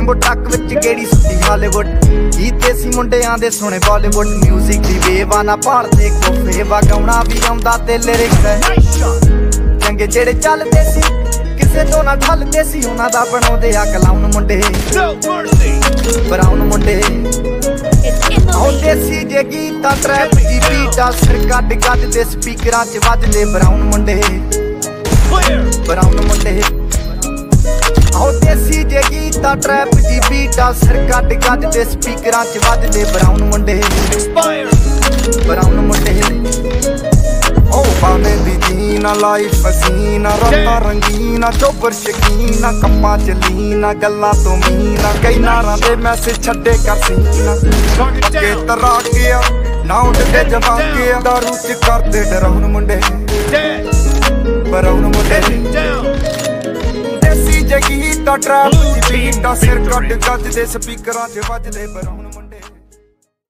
jumbo truck विच गेड़ी सुट्टी Hollywood गीत देसी मुंडियां दे सोने बॉलीवुड म्यूजिक दी वेवा ना भालदे कोफे वा गाउणा भी आउंदा ते लिरिक्स है चंगे जेड़े चलदे सी किसे तो ना ढलदे सी उन्हां दा बनाउंदे आ क्लाउन मुंडे ब्राउन मुंडे आओ देसी जे गीता ट्रैप दी बीटा सिर कट कट दे स्पीकरां च वजदे ब्राउन मुंडे आओ देसी जे गीता ट्रैप दी बीटा सिर कट कट दे स्पीकरां च वजदे ब्राउन मुंडे ओ बाने दी जीना लाइफ हसीना रातां रंगीना चोबर शकीना कप्पां च लीना गल्लां तो मीना कई नारां दे मैसेज छड्डे कर सीना के तरा गया ना उठदे जवान गया दारू च करदे डराउन मुंडे ब्राउन मुंडे देसी जे गीता ट्रैप दी बीटा सिर कट कट दे स्पीकरां च वजदे ब्राउन